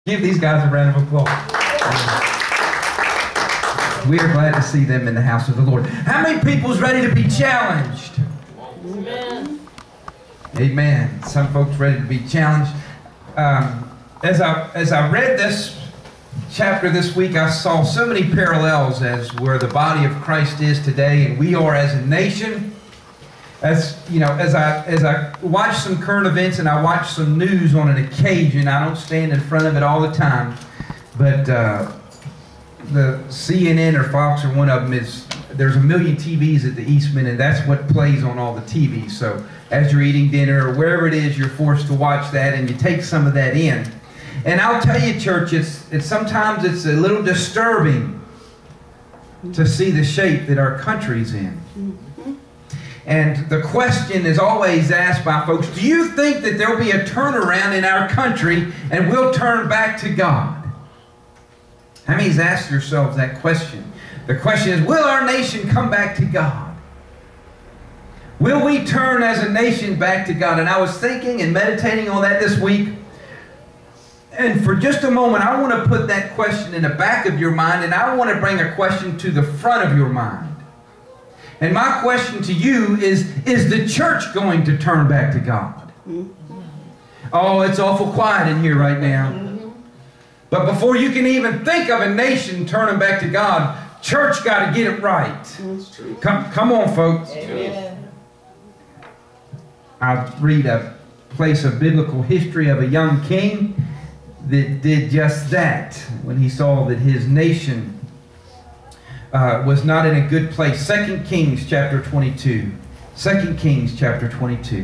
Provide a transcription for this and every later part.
Give these guys a round of applause. We are glad to see them in the house of the Lord. How many people's ready to be challenged? Amen. Amen. Some folks ready to be challenged. As I read this chapter this week, I saw so many parallels as where the body of Christ is today, and we are as a nation. As you know, as I watch some current events and I watch some news on an occasion, I don't stand in front of it all the time, but the CNN or Fox or one of them there's a million TVs at the Eastman, and that's what plays on all the TVs. So as you're eating dinner or wherever it is, you're forced to watch that, and you take some of that in. And I'll tell you, church, sometimes it's a little disturbing to see the shape that our country's in. And the question is always asked by folks, do you think that there'll be a turnaround in our country and we'll turn back to God? How many's asked yourselves that question? The question is, will our nation come back to God? Will we turn as a nation back to God? And I was thinking and meditating on that this week. And for just a moment, I want to put that question in the back of your mind, and I want to bring a question to the front of your mind. And my question to you is the church going to turn back to God? Oh, it's awful quiet in here right now. But before you can even think of a nation turning back to God, church got to get it right. Come on, folks. Amen. I'll read a place of biblical history of a young king that did just that when he saw that his nation was not in a good place. 2 Kings chapter 22. 2 Kings chapter 22.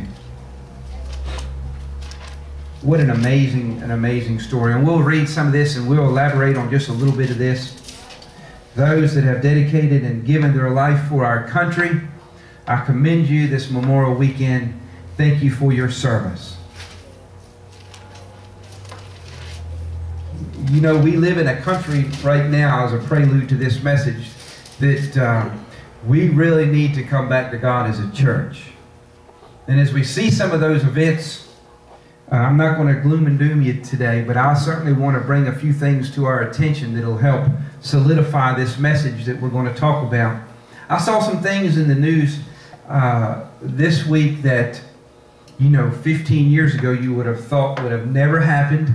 What an amazing story. And we'll read some of this and we'll elaborate on just a little bit of this. Those that have dedicated and given their life for our country, I commend you this Memorial Weekend. Thank you for your service. You know, we live in a country right now, as a prelude to this message, that we really need to come back to God as a church. And as we see some of those events, I'm not going to gloom and doom you today, but I certainly want to bring a few things to our attention that will help solidify this message that we're going to talk about. I saw some things in the news this week that, 15 years ago you would have thought would have never happened.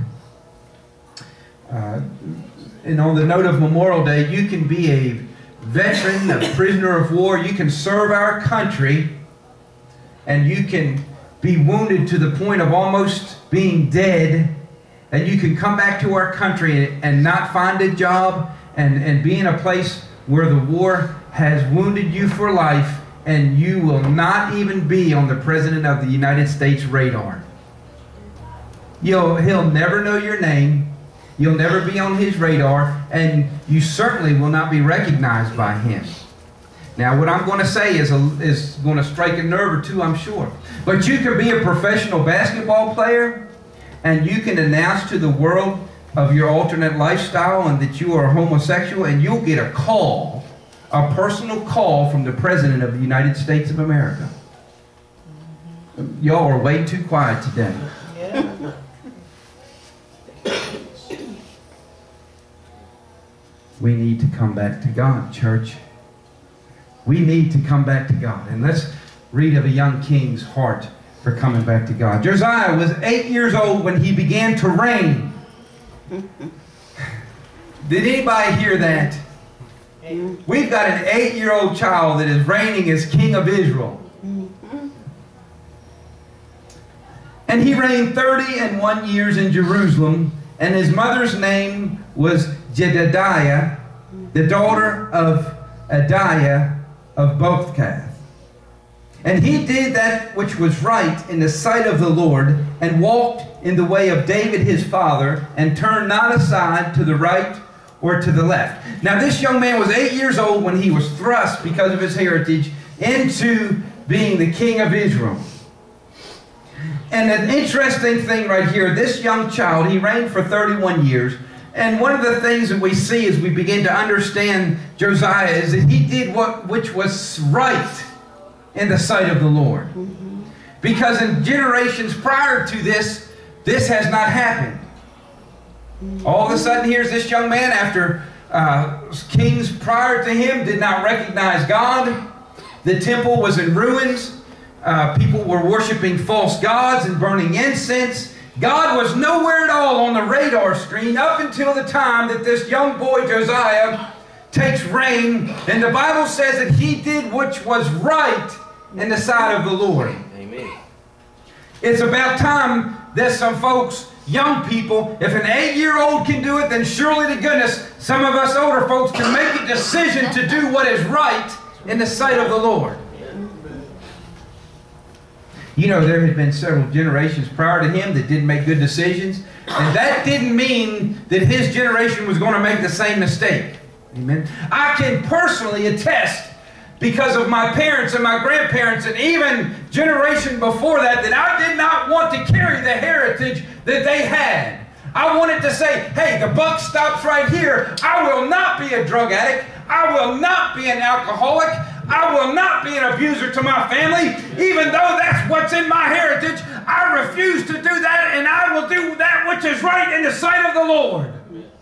And on the note of Memorial Day, you can be a veteran, a prisoner of war. You can serve our country, and you can be wounded to the point of almost being dead, and you can come back to our country and not find a job and be in a place where the war has wounded you for life, and you will not even be on the President of the United States radar. He'll never know your name. You'll never be on his radar, and you certainly will not be recognized by him. Now, what I'm going to say is going to strike a nerve or two, I'm sure. But you can be a professional basketball player, and you can announce to the world of your alternate lifestyle and that you are homosexual, and you'll get a call, a personal call from the President of the United States of America. Y'all are way too quiet today. Yeah. We need to come back to God, church. We need to come back to God. And let's read of a young king's heart for coming back to God. Josiah was 8 years old when he began to reign. Did anybody hear that? We've got an 8-year-old child that is reigning as king of Israel. And he reigned 31 years in Jerusalem, and his mother's name was Jedediah, the daughter of Adiah of Bothkath. And he did that which was right in the sight of the Lord, and walked in the way of David his father, and turned not aside to the right or to the left. Now this young man was 8 years old when he was thrust, because of his heritage, into being the king of Israel. And an interesting thing right here, this young child, he reigned for 31 years. And one of the things that we see as we begin to understand Josiah is that he did which was right in the sight of the Lord. Because in generations prior to this has not happened. All of a sudden, here's this young man, after kings prior to him did not recognize God. The temple was in ruins. People were worshiping false gods and burning incense. God was nowhere at all on the radar screen up until the time that this young boy Josiah takes reign, and the Bible says that he did which was right in the sight of the Lord. Amen. It's about time that some folks, young people, if an 8-year-old can do it, then surely to goodness some of us older folks can make a decision to do what is right in the sight of the Lord. You know, there had been several generations prior to him that didn't make good decisions, and that didn't mean that his generation was going to make the same mistake. Amen. I can personally attest, because of my parents and my grandparents and even generation before that, that I did not want to carry the heritage that they had. I wanted to say, hey, the buck stops right here. I will not be a drug addict. I will not be an alcoholic. I will not be an abuser to my family. Even though that's what's in my heritage, I refuse to do that, and I will do that which is right in the sight of the Lord.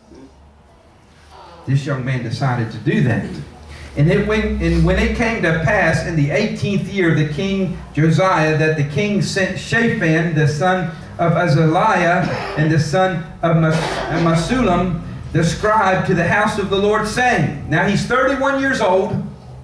This young man decided to do that. And when it came to pass in the 18th year of the king Josiah, that the king sent Shaphan, the son of Azaliah, and the son of Meshullam, the scribe, to the house of the Lord, saying, now he's 31 years old,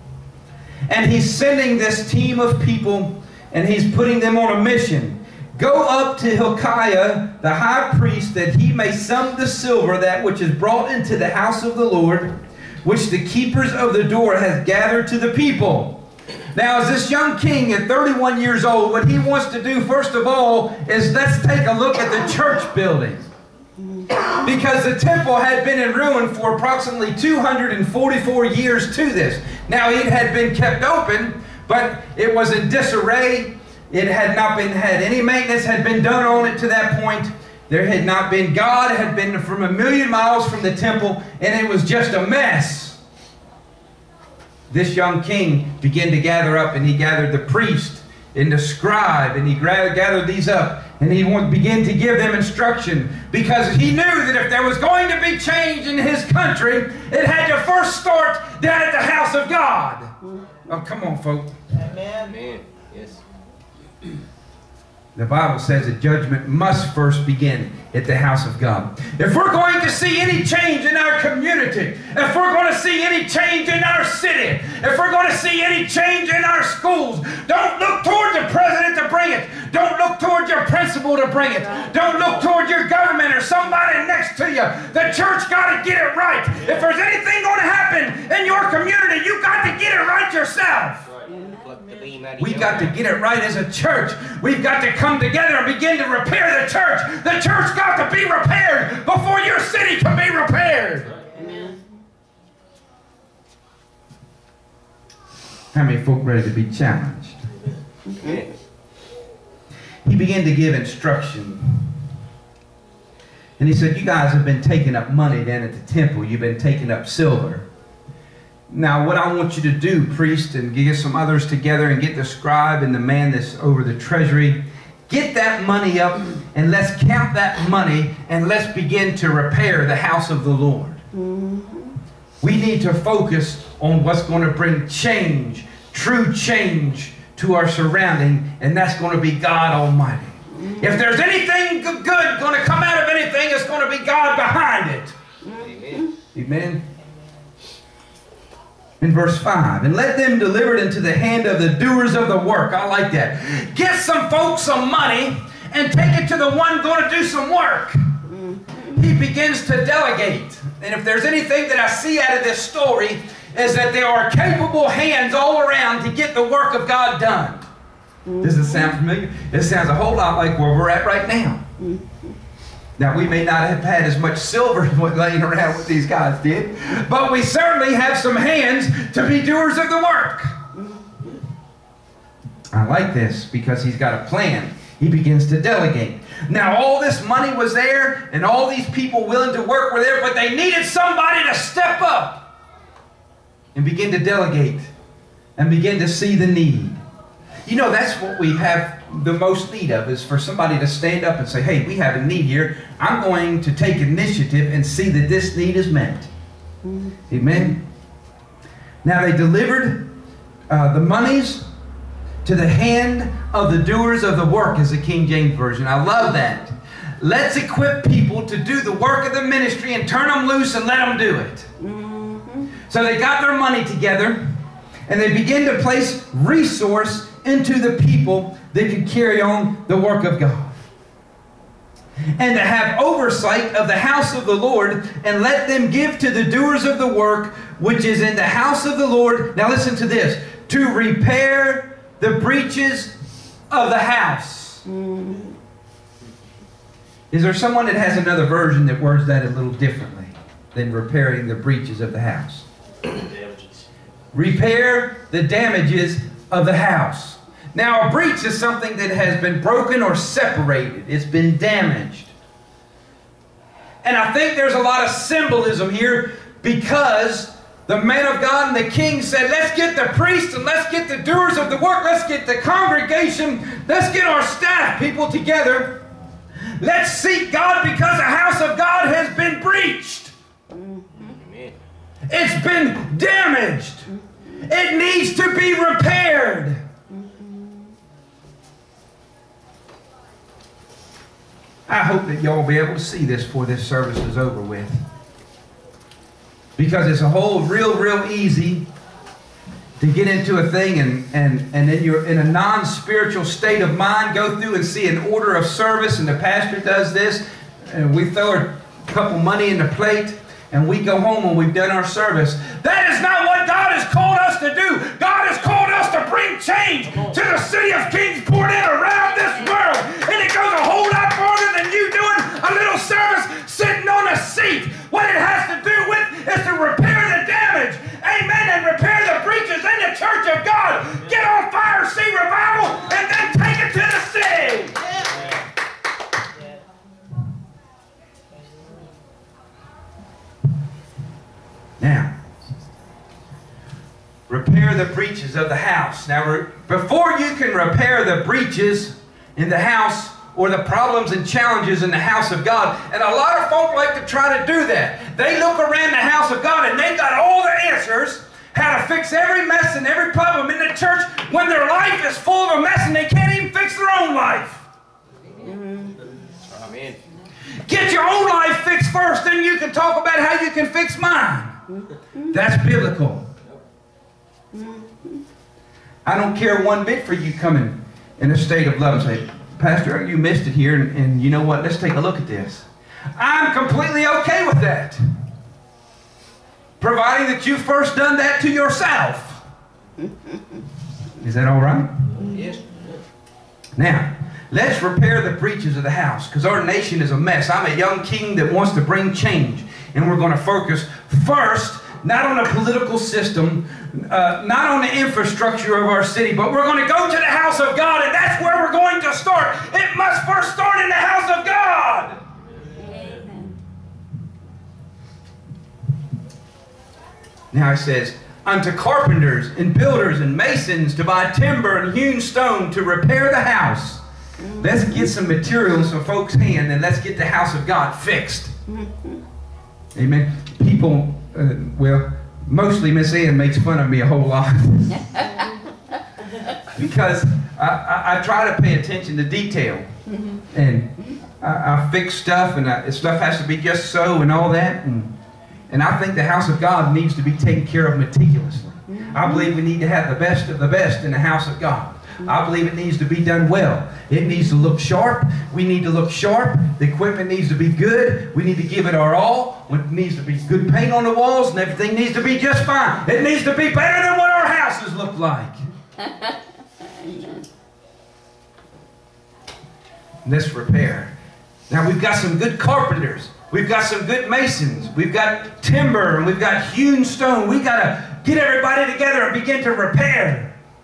and he's sending this team of people, and he's putting them on a mission. Go up to Hilkiah, the high priest, that he may sum the silver, that which is brought into the house of the Lord, which the keepers of the door hath gathered to the people. Now, as this young king at 31 years old, what he wants to do, first of all, is let's take a look at the church building. Because the temple had been in ruin for approximately 244 years to this. Now, it had been kept open, but it was in disarray. It had not been had any maintenance had been done on it to that point. There had not been, God had been from 1,000,000 miles from the temple, and it was just a mess. This young king began to gather up, and he gathered the priest and the scribe, and he gathered these up, and he began to give them instruction, because he knew that if there was going to be change in his country, it had to first start down at the house of God. Oh, come on, folks. Amen. Amen. Yes. The Bible says that judgment must first begin at the house of God. If we're going to see any change in our community, if we're going to see any change in our city, if we're going to see any change in our schools, don't look toward the president to bring it. Don't look toward your principal to bring it. Don't look toward your government or somebody next to you. The church got to get it right. If there's anything going to happen in your community, you got to get it right yourself. We've got to get it right as a church. We've got to come together and begin to repair the church. The church got to be repaired before your city can be repaired. Amen. How many folk ready to be challenged? Okay. He began to give instruction. And he said, you guys have been taking up money down at the temple. You've been taking up silver. Now, what I want you to do, priest, and get some others together and get the scribe and the man that's over the treasury, get that money up and let's count that money and let's begin to repair the house of the Lord. Mm-hmm. We need to focus on what's going to bring change, true change to our surrounding, and that's going to be God Almighty. Mm-hmm. If there's anything good going to come out of anything, it's going to be God behind it. Mm-hmm. Amen. In verse 5, and let them deliver it into the hand of the doers of the work. I like that. Get some folks some money and take it to the one going to do some work. He begins to delegate. And if there's anything that I see out of this story, is that there are capable hands all around to get the work of God done. Does it sound familiar? It sounds a whole lot like where we're at right now. Now, we may not have had as much silver laying around what these guys did, but we certainly have some hands to be doers of the work. I like this because he's got a plan. He begins to delegate. Now, all this money was there, and all these people willing to work were there, but they needed somebody to step up and begin to delegate and begin to see the need. You know, that's what we have the most need of is for somebody to stand up and say, hey, we have a need here. I'm going to take initiative and see that this need is met. Amen. Now they delivered the monies to the hand of the doers of the work, is the King James Version. I love that. Let's equip people to do the work of the ministry and turn them loose and let them do it. So they got their money together and they began to place resource into the people that could carry on the work of God. And to have oversight of the house of the Lord, and let them give to the doers of the work which is in the house of the Lord. Now listen to this. To repair the breaches of the house. Is there someone that has another version that words that a little differently than repairing the breaches of the house? Repair the damages of the house. Now, a breach is something that has been broken or separated. It's been damaged. And I think there's a lot of symbolism here, because the man of God and the king said, let's get the priests and let's get the doers of the work. Let's get the congregation. Let's get our staff people together. Let's seek God, because the house of God has been breached. It's been damaged. It needs to be repaired. I hope that y'all will be able to see this before this service is over with. Because it's a whole real easy to get into a thing and then you're in a non-spiritual state of mind, go through and see an order of service, and the pastor does this, and we throw a couple money in the plate, and we go home when we've done our service. That is not what God has called us to do. God has called us to bring change to the city of Kingsport and around this world. And it goes a whole lot farther than you doing a little service sitting on a seat. What it has to do with is to repair the damage. Amen. And repair the breaches in the church of God. Get on fire, see revival, and then take it to the city. Now, repair the breaches of the house. Now, before you can repair the breaches in the house or the problems and challenges in the house of God, and a lot of folk like to try to do that. They look around the house of God and they got all the answers, how to fix every mess and every problem in the church, when their life is full of a mess and they can't even fix their own life. Amen. Get your own life fixed first, then you can talk about how you can fix mine. That's biblical. I don't care one bit for you coming in a state of love and say, Pastor, you missed it here, and you know what? Let's take a look at this. I'm completely okay with that, providing that you first done that to yourself. Is that all right? Yes. Now, let's repair the breaches of the house, because our nation is a mess. I'm a young king that wants to bring change, and we're going to focus first not on the political system, not on the infrastructure of our city, but we're going to go to the house of God, and that's where we're going to start. It must first start in the house of God. Amen. Now it says, unto carpenters and builders and masons to buy timber and hewn stone to repair the house. Let's get some materials from folks' hand, and let's get the house of God fixed. Amen. People, well, mostly Miss Ann makes fun of me a whole lot. Because I try to pay attention to detail. And I fix stuff, and stuff has to be just so and all that. And I think the house of God needs to be taken care of meticulously. I believe we need to have the best of the best in the house of God. I believe it needs to be done well. It needs to look sharp. We need to look sharp. The equipment needs to be good. We need to give it our all. It needs to be good paint on the walls, and everything needs to be just fine. It needs to be better than what our houses look like. Let's repair. Now we've got some good carpenters. We've got some good masons. We've got timber, and we've got hewn stone. We've got to get everybody together and begin to repair.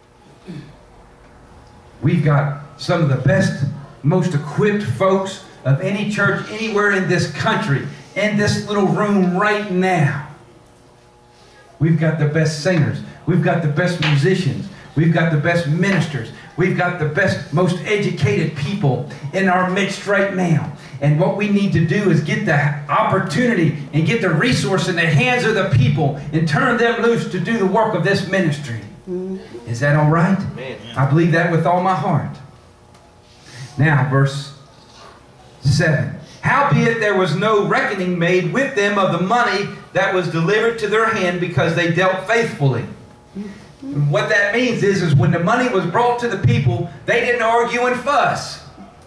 We've got some of the best, most equipped folks of any church anywhere in this country, in this little room right now. We've got the best singers. We've got the best musicians. We've got the best ministers. We've got the best, most educated people in our midst right now. And what we need to do is get the opportunity and get the resource in the hands of the people and turn them loose to do the work of this ministry. Is that all right? Amen. I believe that with all my heart. Now, verse 7. Howbeit there was no reckoning made with them of the money that was delivered to their hand, because they dealt faithfully. And what that means is when the money was brought to the people, they didn't argue and fuss.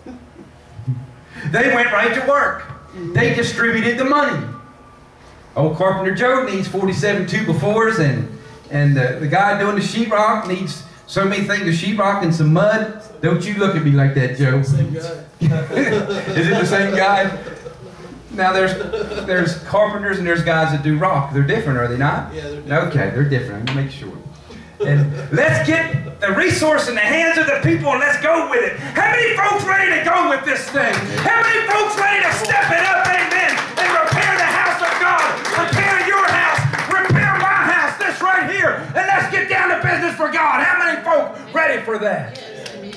They went right to work. They distributed the money. Old Carpenter Joe needs 47 2x4s, and the guy doing the sheetrock needs so many things of sheetrock and some mud. Don't you look at me like that, Joe. Same guy. Is it the same guy? Now there's carpenters and there's guys that do rock. They're different, are they not? Yeah, they're different. Okay, they're different. Make sure. And let's get the resource in the hands of the people and let's go with it. How many folks ready to go with this thing? How many folks ready to step it up, amen, and repair the house of God, repair your house, repair my house, this right here, and let's get down to business for God. How many folks ready for that? Yes, amen.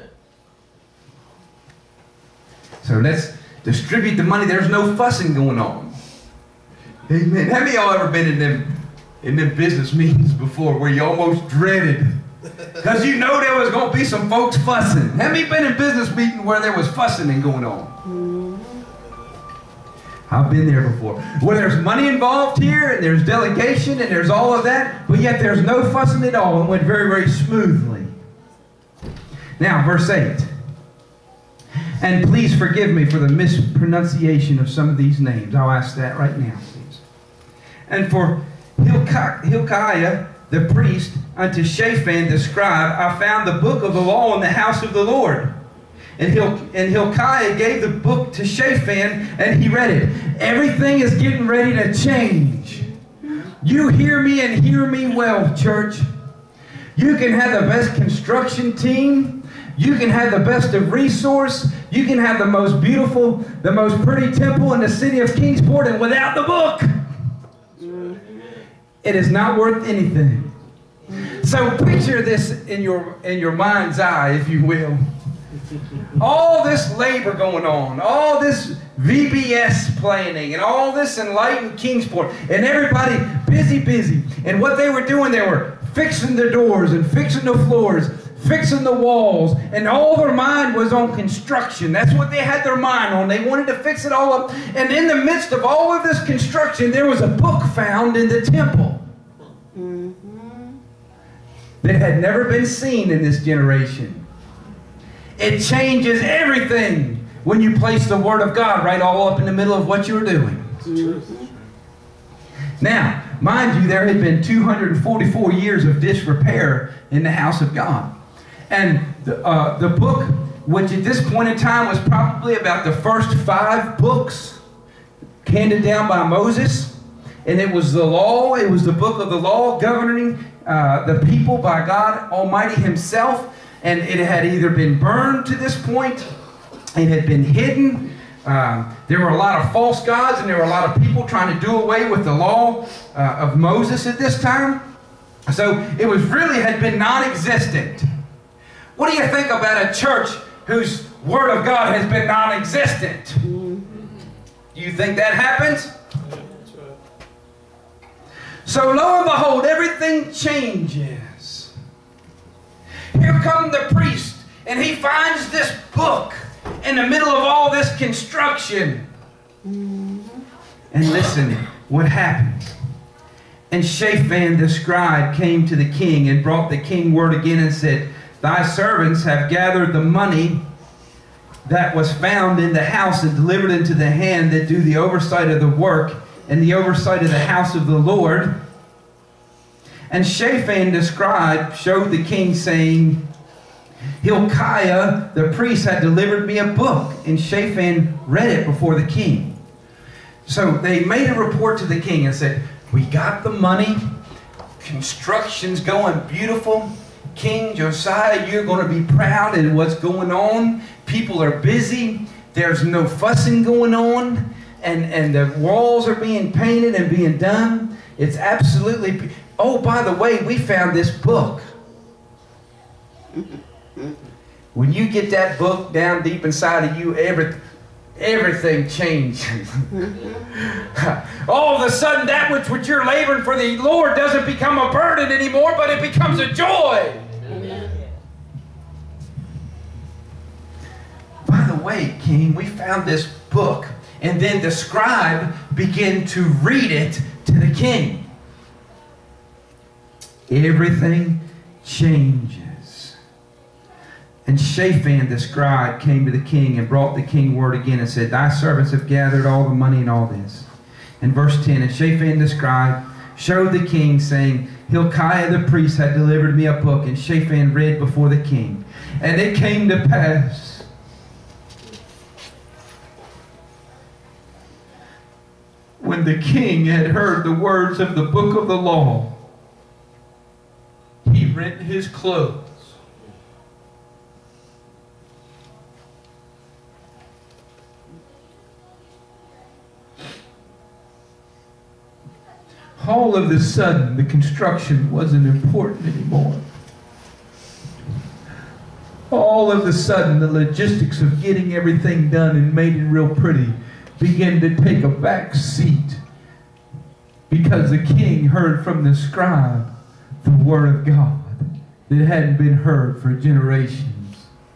So let's distribute the money. There's no fussing going on. Amen. Have y'all ever been in them business meetings before where you almost dreaded? Because you know there was going to be some folks fussing. Have you been in business meeting where there was fussing and going on? I've been there before. Where there's money involved here, and there's delegation, and there's all of that, but yet there's no fussing at all. It went very, very smoothly. Now, verse 8. And please forgive me for the mispronunciation of some of these names. I'll ask that right now, please. And for Hilkiah the priest unto Shaphan the scribe, I found the book of the law in the house of the Lord. And Hilkiah gave the book to Shaphan, and he read it. Everything is getting ready to change. You hear me and hear me well, church. You can have the best construction team. You can have the best of resource. You can have the most beautiful, the most pretty temple in the city of Kingsport, and without the book, it is not worth anything. So picture this in your mind's eye, if you will. All this labor going on, all this VBS planning, and all this Enlightened Kingsport, and everybody busy. And what they were doing, they were fixing the doors and fixing the floors, fixing the walls, and all their mind was on construction. That's what they had their mind on. They wanted to fix it all up. And in the midst of all of this construction, there was a book found in the temple that had never been seen in this generation. It changes everything when you place the Word of God right all up in the middle of what you're doing. Now, mind you, there had been 244 years of disrepair in the house of God. And the book, which at this point in time was probably about the first 5 books handed down by Moses, and it was the law, it was the book of the law governing the people by God Almighty Himself, and it had either been burned to this point, it had been hidden. There were a lot of false gods, and there were a lot of people trying to do away with the law of Moses at this time. So it was really had been non-existent. What do you think about a church whose Word of God has been non-existent? Do you think that happens? That's right. So lo and behold, everything changes. Here comes the priest, and he finds this book in the middle of all this construction. And listen, what happened? And Shaphan the scribe came to the king and brought the king word again and said, Thy servants have gathered the money that was found in the house and delivered into the hand that do the oversight of the work and the oversight of the house of the Lord. And Shaphan the scribe showed the king, saying, Hilkiah the priest had delivered me a book. And Shaphan read it before the king. So they made a report to the king and said, we got the money. Construction's going beautiful. King Josiah, you're going to be proud of what's going on. People are busy. There's no fussing going on. And the walls are being painted and being done. It's absolutely... Oh, by the way, we found this book. When you get that book down deep inside of you, everything changes. All of a sudden, that which you're laboring for the Lord doesn't become a burden anymore, but it becomes a joy. Amen. By the way, King, we found this book, and then the scribe began to read it to the king. Everything changes. And Shaphan the scribe came to the king and brought the king word again and said, thy servants have gathered all the money and all this. And verse 10, and Shaphan the scribe showed the king, saying, Hilkiah the priest had delivered me a book. And Shaphan read before the king. And it came to pass when the king had heard the words of the book of the law, he rent his clothes. All of a sudden, the construction wasn't important anymore. All of a sudden, the logistics of getting everything done and made it real pretty began to take a back seat, because the king heard from the scribe the word of God that hadn't been heard for generations.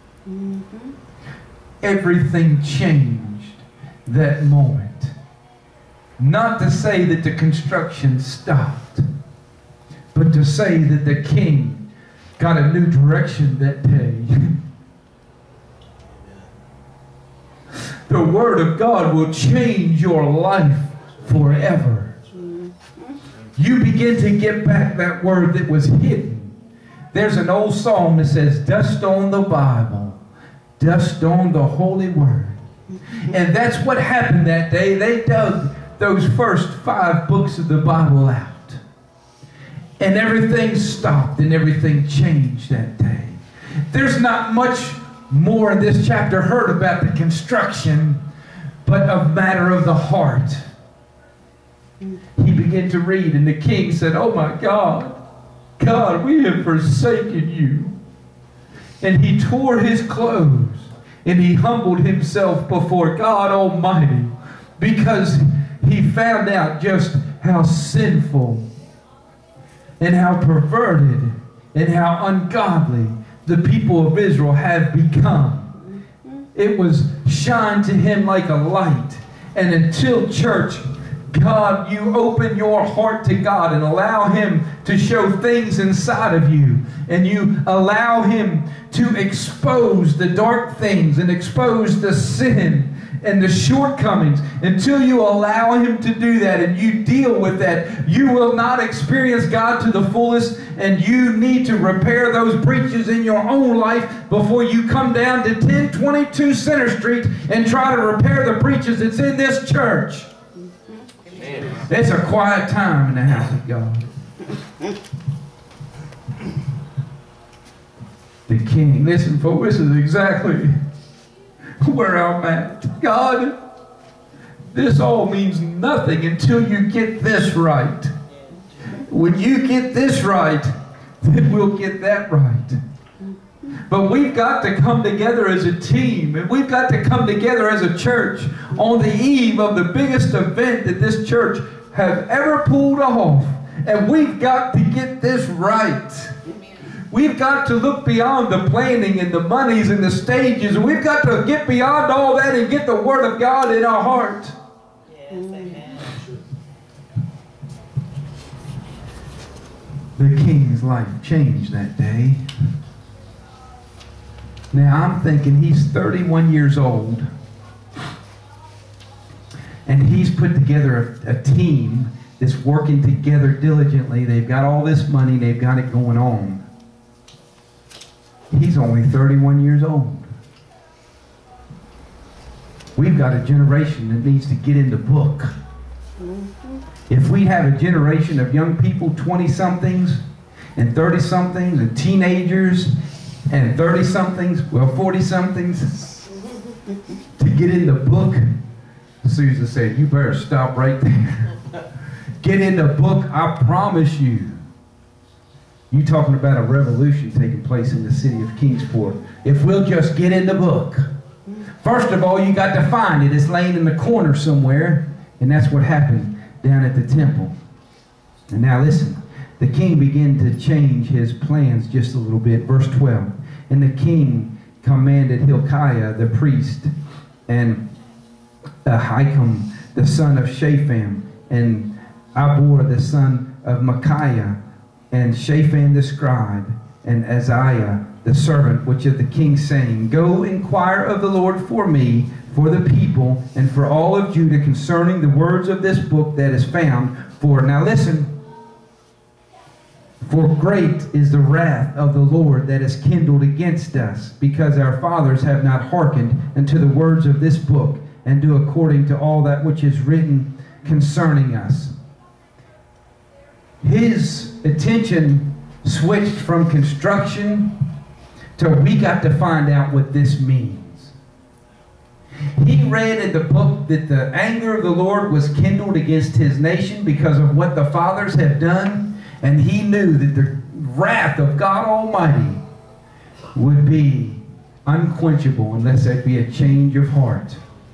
Everything changed that moment. Not to say that the construction stopped, but to say that the king got a new direction that day. The word of God will change your life forever. You begin to get back that word that was hidden. There's an old song that says, dust on the Bible, dust on the holy word. And that's what happened that day. They dug those first 5 books of the Bible out. And everything stopped and everything changed that day. There's not much more in this chapter heard about the construction, but a matter of the heart. He began to read, and the king said, oh my God, God, we have forsaken you. And he tore his clothes, and he humbled himself before God Almighty, because he found out just how sinful and how perverted and how ungodly the people of Israel have become. It was shined to him like a light. And until, church, God, you open your heart to God and allow him to show things inside of you, and you allow him to expose the dark things and expose the sin and the shortcomings, until you allow him to do that and you deal with that, you will not experience God to the fullest, and you need to repair those breaches in your own life before you come down to 1022 Center Street and try to repair the breaches that's in this church. Amen. It's a quiet time in the house of God. The king, listen folks, this is exactly where I'm at. God, this all means nothing until you get this right. When you get this right, then we'll get that right. But we've got to come together as a team, and we've got to come together as a church on the eve of the biggest event that this church has ever pulled off. And we've got to get this right. We've got to look beyond the planning and the monies and the stages. And we've got to get beyond all that and get the Word of God in our heart. Yes, amen. The king's life changed that day. Now I'm thinking he's 31 years old. And he's put together a team that's working together diligently. They've got all this money. They've got it going on. He's only 31 years old. We've got a generation that needs to get in the book. If we have a generation of young people, 20-somethings and 30-somethings and teenagers and 30-somethings, well, 40-somethings, to get in the book, Susan said, you better stop right there. Get in the book, I promise you. You talking about a revolution taking place in the city of Kingsport. If we'll just get in the book. First of all, you got to find it. It's laying in the corner somewhere. And that's what happened down at the temple. And now listen. The king began to change his plans just a little bit. Verse 12. And the king commanded Hilkiah the priest and Ahikam the son of Shaphan and Abor the son of Micaiah and Shaphan the scribe and Azariah the servant, which of the king, saying, Go inquire of the Lord for me, for the people, and for all of Judah concerning the words of this book that is found. For, now listen, for great is the wrath of the Lord that is kindled against us, because our fathers have not hearkened unto the words of this book, and do according to all that which is written concerning us. His attention switched from construction to we got to find out what this means. He read in the book that the anger of the Lord was kindled against his nation because of what the fathers had done, and he knew that the wrath of God Almighty would be unquenchable unless there be a change of heart.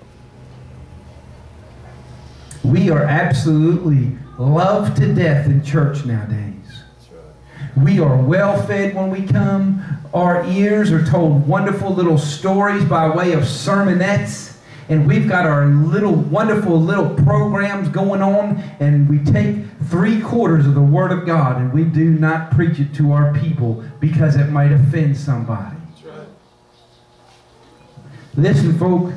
We are absolutely loved to death in church nowadays. We are well fed when we come. Our ears are told wonderful little stories by way of sermonettes. And we've got our little wonderful little programs going on. And we take 3/4 of the Word of God and we do not preach it to our people because it might offend somebody. That's right. Listen, folk.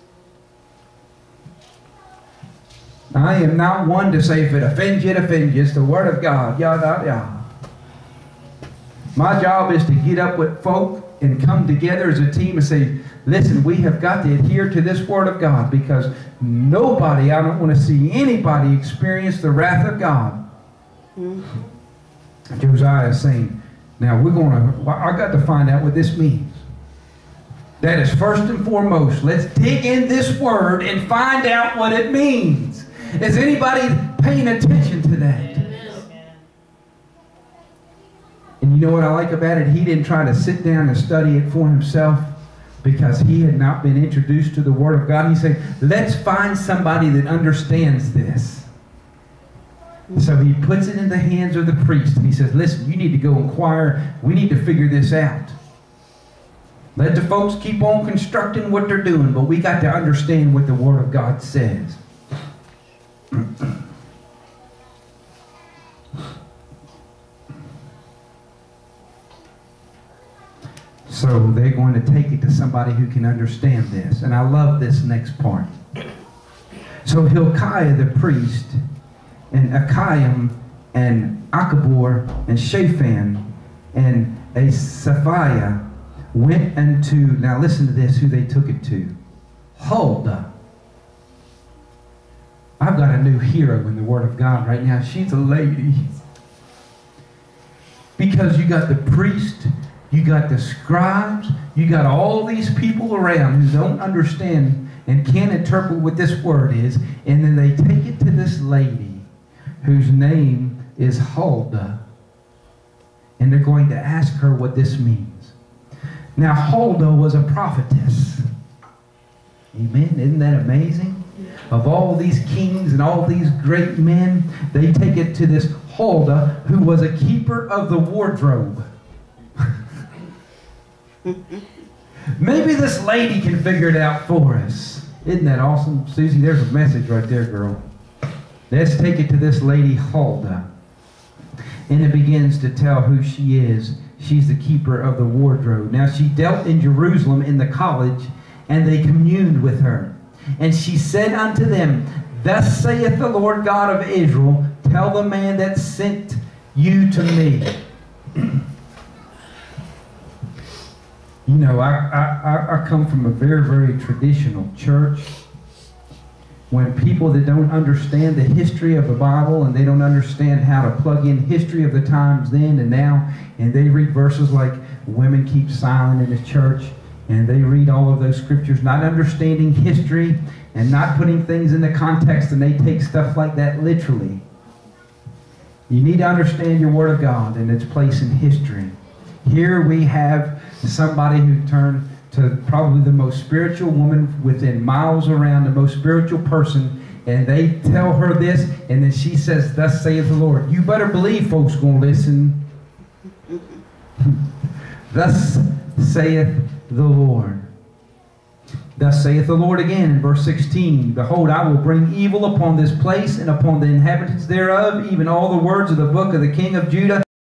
I am not one to say if it offends you, it offends you. It's the Word of God. Yada, yada. My job is to get up with folk and come together as a team and say, listen, we have got to adhere to this Word of God because nobody, I don't want to see anybody experience the wrath of God. Josiah is saying, now I got to find out what this means. That is first and foremost. Let's dig in this Word and find out what it means. Is anybody paying attention to that? And you know what I like about it? He didn't try to sit down and study it for himself because he had not been introduced to the Word of God. He said, let's find somebody that understands this. So he puts it in the hands of the priest and he says, listen, you need to go inquire. We need to figure this out. Let the folks keep on constructing what they're doing, but we got to understand what the Word of God says. So they're going to take it to somebody who can understand this. And I love this next part. So Hilkiah the priest and Ahikam and Akabor and Shaphan and Asaphiah went unto, now listen to this, who they took it to. Huldah. I've got a new hero in the Word of God right now. She's a lady. Because you got the priest, you got the scribes, you got all these people around who don't understand and can't interpret what this word is, and then they take it to this lady whose name is Huldah, and they're going to ask her what this means. Now, Huldah was a prophetess. Amen? Isn't that amazing? Of all these kings and all these great men, they take it to this Huldah, who was a keeper of the wardrobe. Maybe this lady can figure it out for us. Isn't that awesome? Susie, there's a message right there, girl. Let's take it to this lady, Huldah. And it begins to tell who she is. She's the keeper of the wardrobe. Now, she dealt in Jerusalem in the college, and they communed with her. And she said unto them, Thus saith the Lord God of Israel, tell the man that sent you to me. You know, I come from a very, very traditional church. When people that don't understand the history of the Bible and they don't understand how to plug in history of the times then and now, and they read verses like women keep silent in the church, and they read all of those scriptures not understanding history and not putting things into context, and they take stuff like that literally. You need to understand your Word of God and its place in history. Here we have somebody who turned to probably the most spiritual woman within miles around, the most spiritual person, and they tell her this, and then she says, "Thus saith the Lord." You better believe folks going to listen. Thus saith the Lord. Thus saith the Lord again in verse 16, "Behold, I will bring evil upon this place and upon the inhabitants thereof, even all the words of the book of the king of Judah,